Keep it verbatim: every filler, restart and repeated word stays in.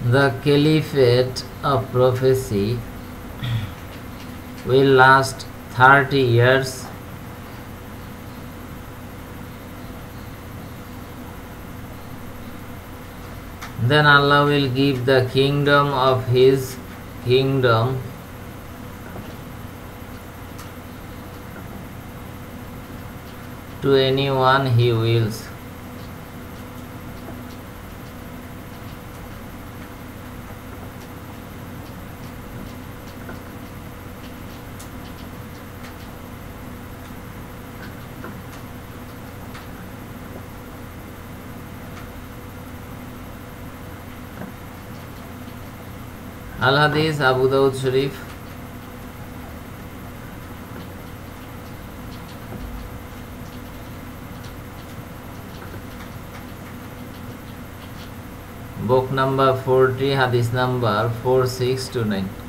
The Caliphate of Prophecy will last thirty years. Then Allah will give the kingdom of His kingdom to anyone He wills. Al-Hadith Abu Dawud Sharif. Book number forty, Hadith number four six two nine.